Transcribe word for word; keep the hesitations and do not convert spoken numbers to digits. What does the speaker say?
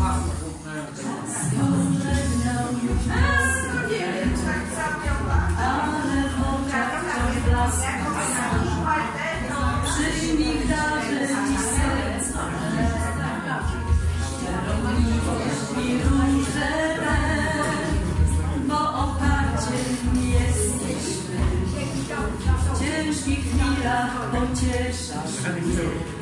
Spożegnał już ale w oczach wciąż blask. Przyjmij w darze dziś serca miłość i róże te, bo oparciem jesteśmy. W ciężkich chwilach pocieszasz mnie.